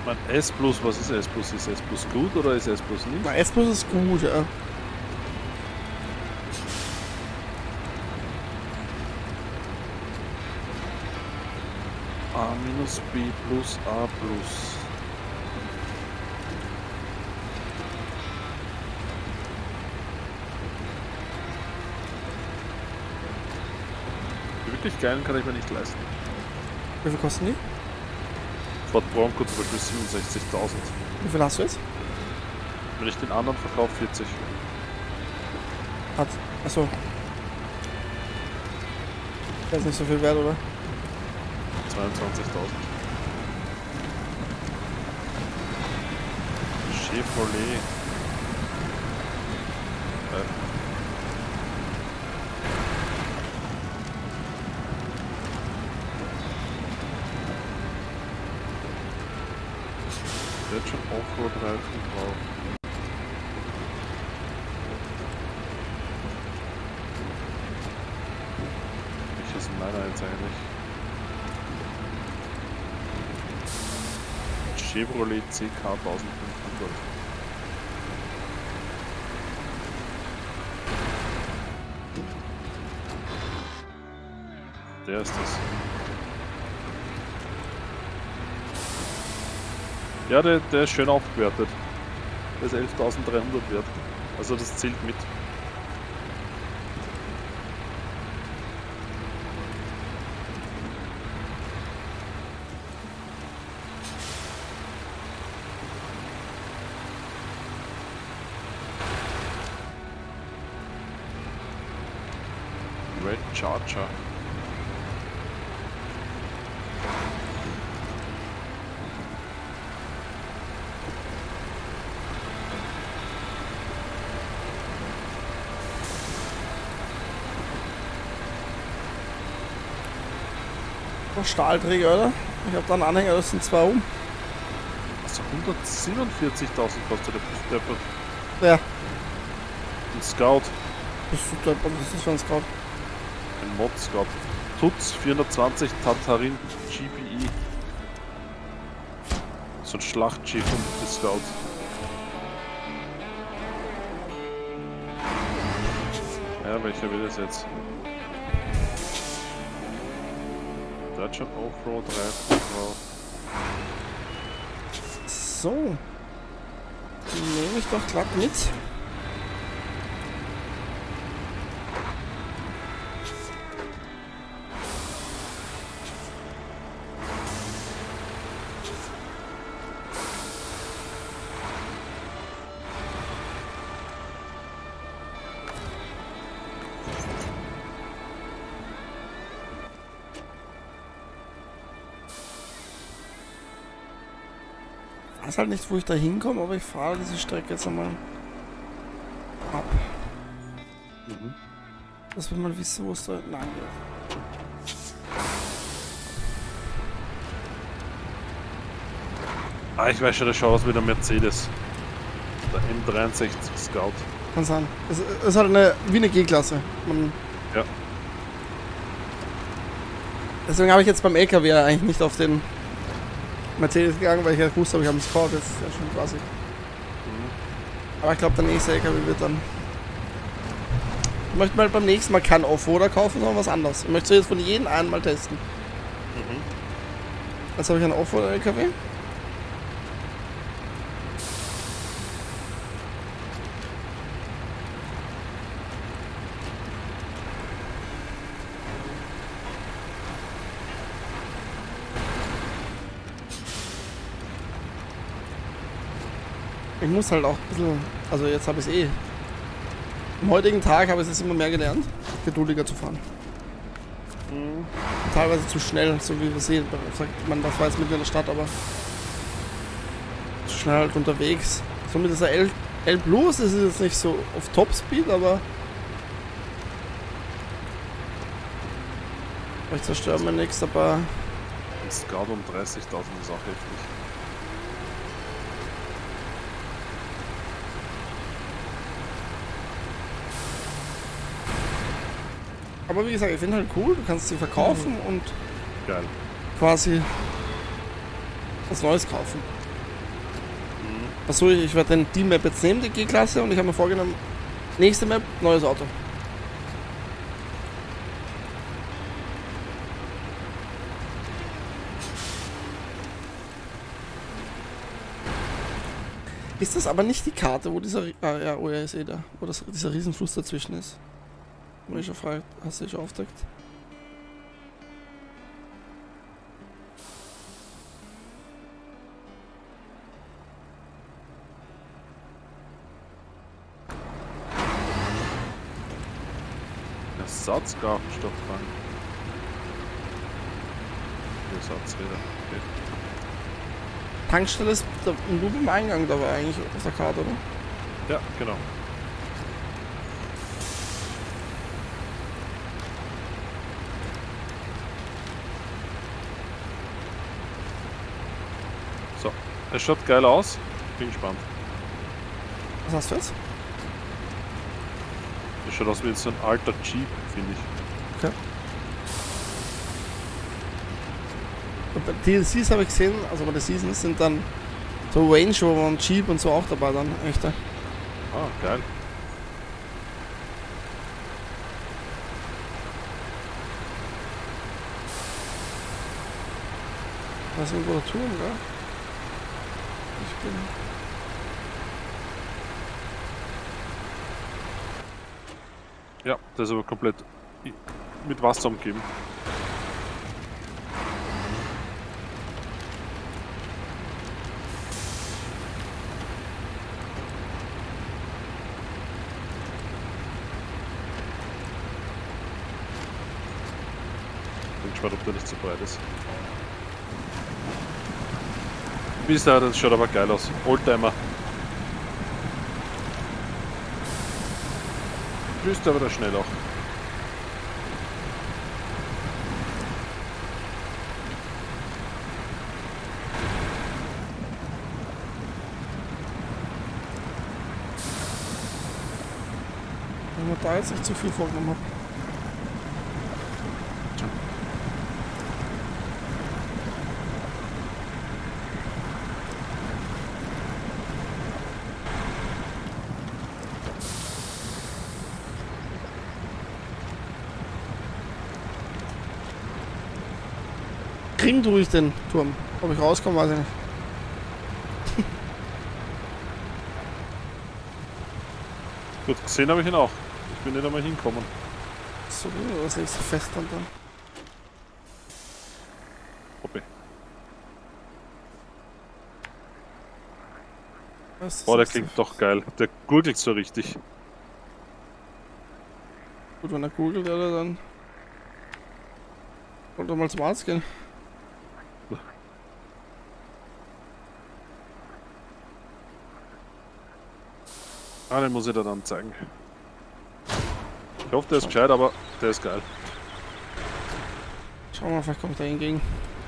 Mein S Plus, was ist S Plus? Ist S Plus gut oder ist S Plus nicht? Na, S Plus ist gut, ja. A minus B plus A plus. Die wirklich geilen kann ich mir nicht leisten. Wie viel kosten die? Ford Bronco zum Beispiel 67.000. Wie viel hast du jetzt? Wenn ich den anderen verkaufe, 40. Hat. Achso. Der ist nicht so viel wert, oder? 22.000. Chevrolet. Der hat schon Offroad-Reifen drauf. Welches ist meiner jetzt eigentlich? Chevrolet CK 1500. Der ist das. Ja, der ist schön aufgewertet. Der ist 11.300 wert. Also das zählt mit. Red Charger. Noch Stahlträger, oder? Ich hab da einen Anhänger, das sind zwei oben. Also 147.000 kostet der Ja. Ein Scout. Das ist für ein Scout. Ein Mod Scout. Tutz 420 Tatarin GPI. So ein Schlachtschiff und die Scout. Ja, welcher will das jetzt? Der hat schon Offroad-Reifen drauf. So. Nehme ich doch glatt mit. Ich weiß halt nicht, wo ich da hinkomme, aber ich fahre diese Strecke jetzt einmal ab. Dass wir mal wissen, wo es da lang geht. Ah, ich weiß schon, der schaut aus wie der Mercedes. Der M63 Scout. Kann sein. Es ist halt wie eine G-Klasse. Ja. Deswegen habe ich jetzt beim LKW eigentlich nicht auf den Mercedes gegangen, weil ich ja gewusst habe, ich habe einen Scout, das ist ja schon quasi. Aber ich glaube, der nächste LKW wird dann... Ich möchte mal beim nächsten Mal kein Offroader kaufen, sondern was anderes. Ich möchte jetzt von jedem einmal testen. Jetzt habe ich einen Offroader-LKW. Ich muss halt auch ein bisschen, also jetzt habe ich es eh. Am heutigen Tag habe ich es immer mehr gelernt, geduldiger zu fahren. Teilweise zu schnell, so wie wir sehen. Man, das war jetzt mitten in der Stadt, aber zu schnell halt unterwegs. So mit dieser L Plus ist es jetzt nicht so auf Topspeed, aber ich zerstöre mir nichts, aber Ein Scout um 30.000 ist auch heftig. wie gesagt, ich finde halt cool, du kannst sie verkaufen und Geil. quasi was Neues kaufen. Achso, ich werde die Map jetzt nehmen, die G-Klasse, und ich habe mir vorgenommen, nächste Map, neues Auto. Ist das aber nicht die Karte, wo dieser... Ah ja, oh ja, ist eh da. Wo dieser Riesenfluss dazwischen ist. Wo ich schon frage, hast du dich schon aufgedeckt? Ersatzgabelstofftank. Ersatzräder. Okay. Tankstelle ist nur beim Eingang dabei eigentlich auf der Karte, oder? Ja, genau. So, es schaut geil aus. Bin gespannt. Was hast du jetzt? Es schaut aus wie so ein alter Jeep, finde ich. Okay. Und bei DLCs habe ich gesehen, also bei der Seasons sind dann so Range Rover und Jeep und so auch dabei dann, echte. Ah, geil. Das ist irgendwo der Turm, gell? Ich bin... Ja, das ist aber komplett mit Wasser umgeben. Bin gespannt, ob der nicht zu breit ist. Bis da, das schaut aber geil aus. Oldtimer. Müsste aber da schnell auch. Wenn man da jetzt nicht zu viel vorgenommen hat. Kriegen durch den Turm. Ob ich rauskomme, weiß ich nicht. Gut, gesehen habe ich ihn auch. Ich bin nicht einmal hinkommen. So, das ist fest und dann. Hoppe. Oh, der klingt doch geil. Der gurgelt so richtig. Gut, wenn er googelt, oder dann. Wollte er mal zum Arzt gehen. Ah, den muss ich dir dann zeigen. Ich hoffe, der ist gescheit, aber der ist geil. Schauen wir mal, vielleicht kommt er hingegen.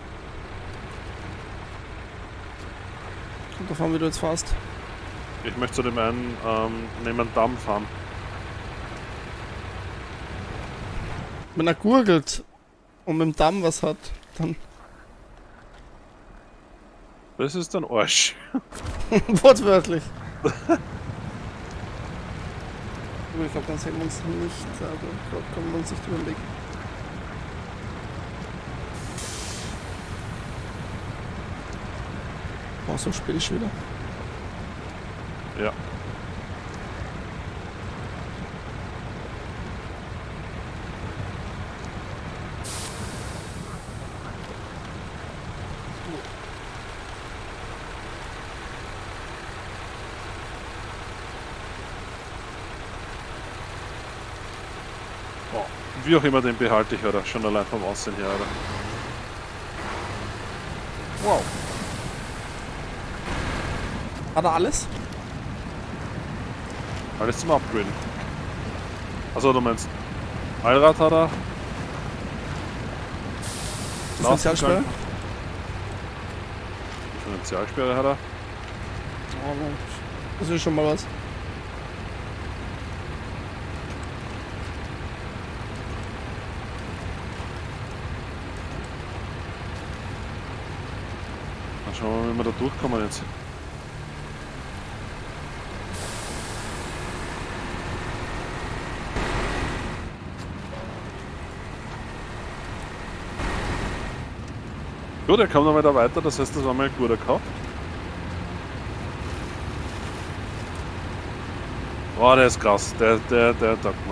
Kommt davon, wie du jetzt fährst. Ich möchte zu dem einen neben dem Damm fahren. Wenn er gurgelt und mit dem Damm was hat, dann. Das ist ein Arsch. Wortwörtlich. Ich glaube, dann sehen wir uns nicht, aber ich glaube, können wir uns nicht überlegen. Oh, so spät ist wieder. Ja. Oh, wie auch immer, den behalte ich, oder? Schon allein vom Aussehen her, oder? Wow. Hat er alles? Alles zum Upgraden. Also du meinst, Allrad hat er. Differentialsperre? Differentialsperre hat er. Oh, das ist schon mal was. Dann schauen wir mal, wie wir da durchkommen jetzt. Gut, er kommt noch weiter weiter, das heißt, das war mal ein guter Kauf. Boah, der ist krass, der taugt mir.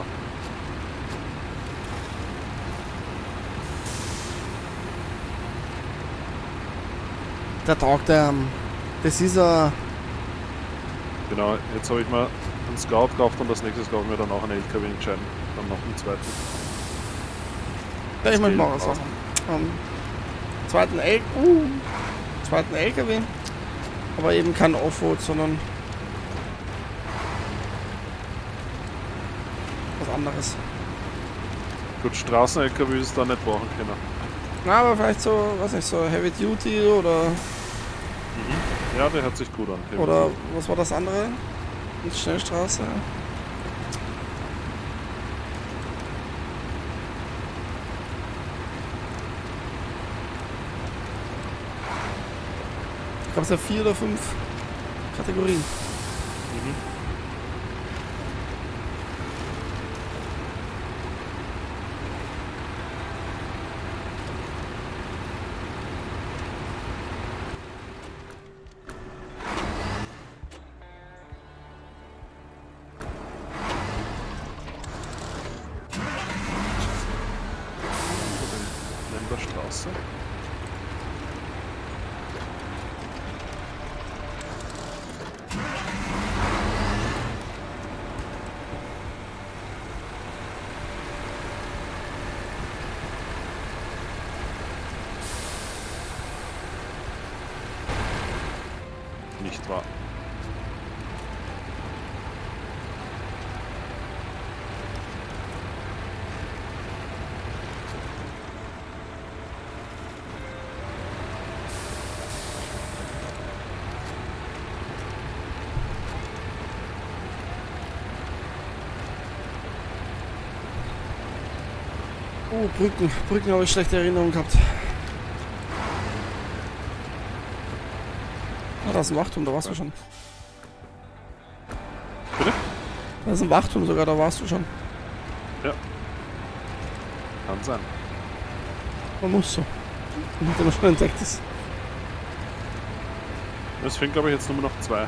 Der taugt, das ist ein... Genau, jetzt habe ich mir einen Scout gekauft und als nächstes kaufe ich mir dann auch einen LKW entscheiden. Dann noch einen zweiten. Ja, ich möchte mal was sagen. Zweiten LKW. Aber eben kein Offroad, sondern was anderes. Gut, Straßen-LKW ist da nicht brauchen können. Na, aber vielleicht so, was nicht, so Heavy Duty oder... Ja, der hört sich gut an. Oder was war das andere? Nicht Schnellstraße. Ich glaube, es sind 4 oder 5 Kategorien. Länderstraße. Nicht wahr. Oh, Brücken. Brücken habe ich schlechte Erinnerungen gehabt. Ah, da ist ein Wachturm, da warst du schon. Bitte? Da ist ein Wachturm sogar, da warst du schon. Ja. Kann sein. Man muss so. Damit er noch schon entdeckt ist. Es fehlen, glaube ich, jetzt nur noch 2.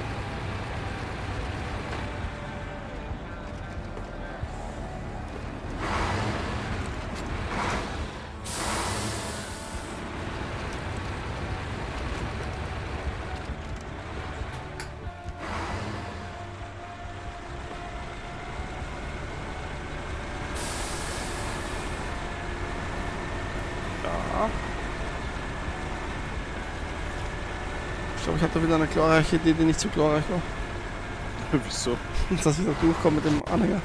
Ja. Ich glaube, ich hatte wieder eine glorreiche Idee, die nicht so glorreich war. Wieso? Dass ich da durchkomme mit dem Anhänger.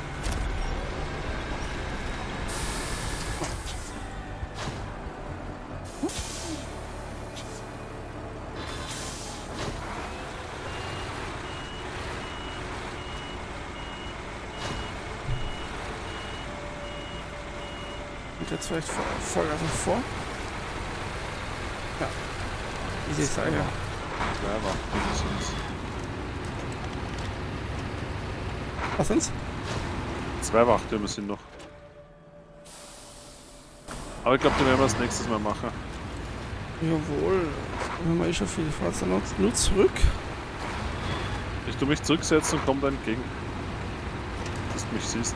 Und jetzt vielleicht Vollgas nach vor. Ja. Wie sie sagen, ja. 2 Wachen sind's. Was sind's? 2 Wachtürme sind noch. Aber ich glaube, die werden wir das nächstes Mal machen. Jawohl. Dann haben wir eh schon viel. Ich fahr jetzt dann nur zurück. Ich tu mich zurücksetzen und komm da entgegen. Dass du mich siehst.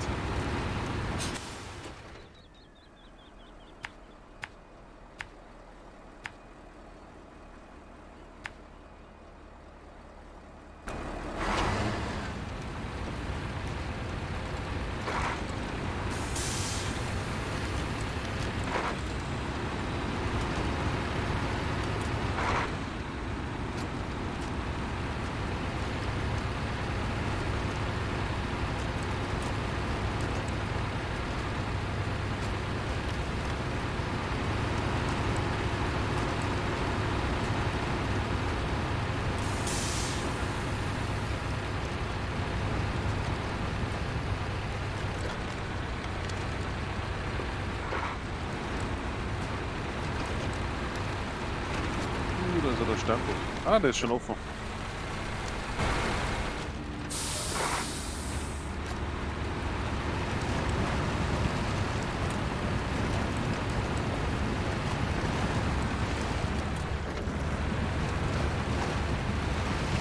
Da ist ja der Stempel. Ah, der ist schon offen.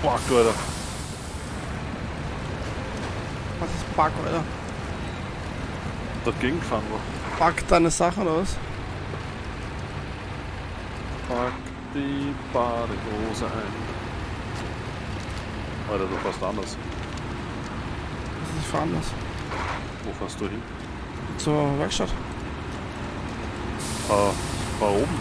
Fuck, Alter. Was ist Bug, Alter? Dagegen gefahren war. Bug deine Sachen oder was? Pack die Badehose ein. Alter, du fährst anders. Ich fahre anders. Wo fährst du hin? Zur Werkstatt. Fahr oben.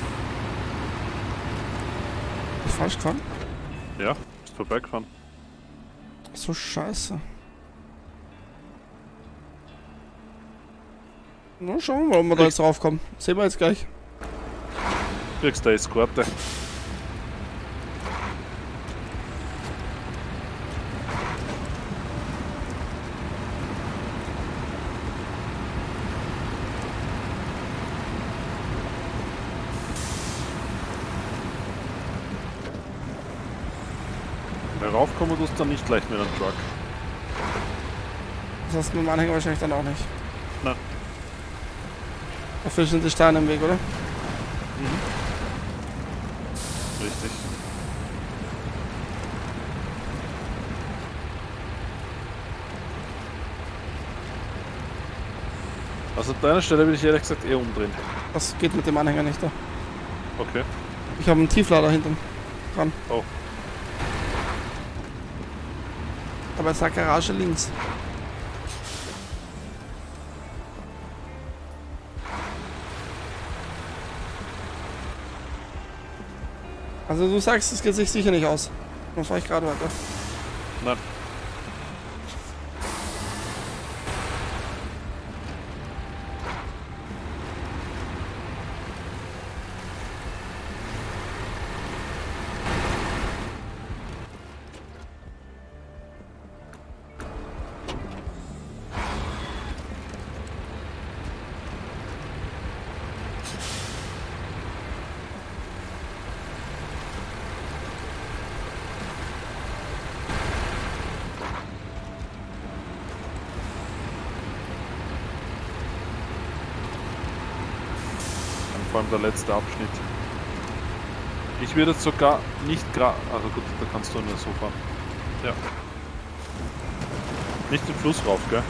Ist falsch gefahren? Ja, ist vorbeigefahren. So scheiße. Na, schauen wir mal, ob wir da jetzt drauf kommen. Sehen wir jetzt gleich. Kriegst du eine Eskorte. Raufkommen tust du dann nicht gleich mit einem Truck. Das heißt mit dem Anhänger wahrscheinlich dann auch nicht. Nein. Dafür sind die Steine im Weg, oder? Mhm. Richtig. Also an deiner Stelle würde ich ehrlich gesagt eher umdrehen. Das geht mit dem Anhänger nicht da. Okay. Ich habe einen Tieflader hinten dran. Oh. Aber es sagt Garage links. Also du sagst, es geht sich sicher nicht aus. Dann fahre ich gerade weiter. Nein. Vor allem der letzte Abschnitt. Ich würde jetzt sogar nicht gerade. Also gut, da kannst du nur so fahren. Ja. Nicht den Fluss rauf, gell?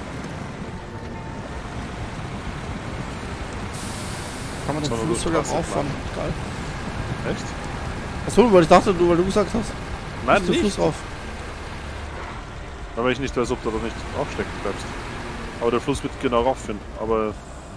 Kann man den Sondern Fluss du sogar Straße rauffahren. Geil. Echt? Achso, weil ich dachte, weil du gesagt hast. Nein, Den nicht. Fluss rauf. Weil ich nicht weiß, ob du da nicht aufstecken bleibst. Aber der Fluss wird genau raufführen. Aber.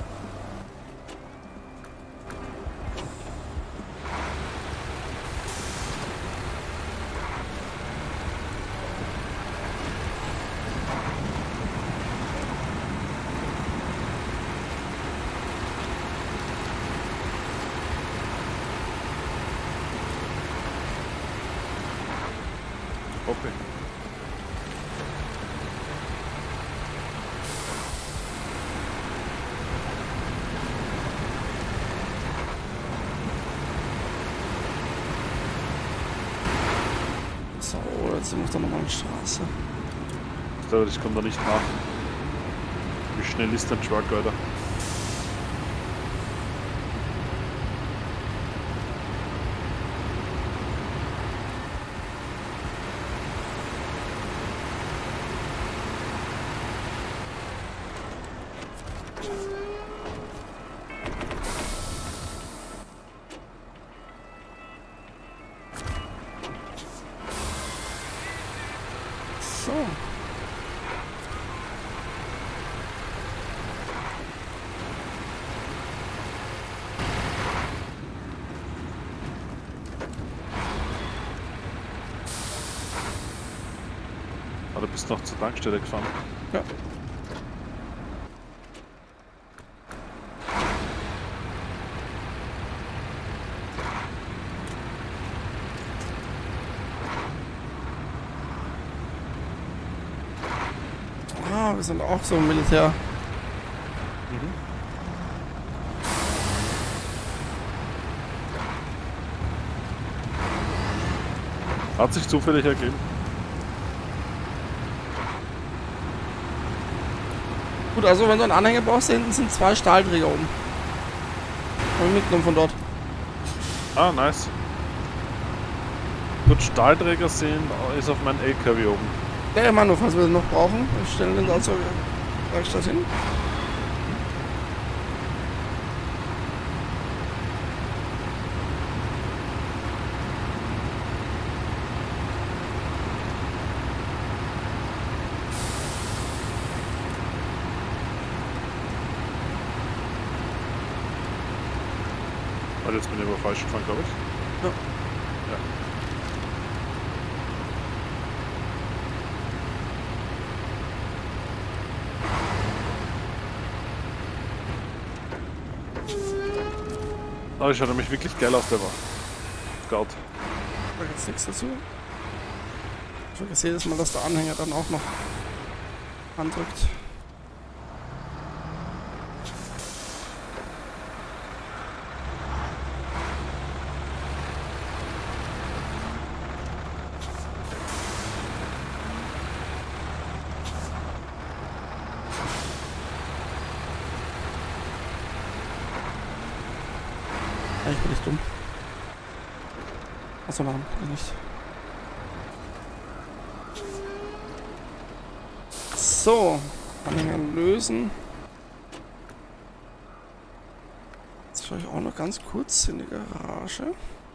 Okay. So, jetzt sind wir auf der normalen Straße. Ich glaube, ich komme da nicht nach. Wie schnell ist dein Truck, Alter? So. Ah, du bist noch zur Tankstelle gefahren. Ja. Ah, wir sind auch so im Militär. Hat sich zufällig ergeben. Gut, also wenn du einen Anhänger brauchst, da hinten sind 2 Stahlträger oben. Haben wir mitgenommen von dort. Ah, nice. Gut, Stahlträger sehen, ist auf meinem LKW oben. Ja, Manu, falls wir den noch brauchen, wir stellen den da zur Werkstatt hin. Also jetzt bin ich aber falsch gefahren, glaube ich. Ja. Ja. Aber schaut nämlich wirklich geil aus, der war. Scout. Da gibt's nichts dazu. Ich vergesse jedes Mal, dass der Anhänger dann auch noch andrückt. Eigentlich bin ich dumm. Achso, nein, bin ich nicht. So, Anhänger lösen. Jetzt fahre ich auch noch ganz kurz in die Garage.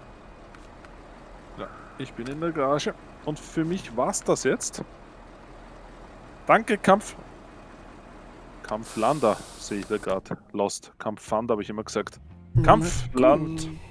Ja, ich bin in der Garage. Und für mich war's das jetzt. Danke, Kampflander, sehe ich da gerade. Lost. Kampffand habe ich immer gesagt. Kampfland. Gut.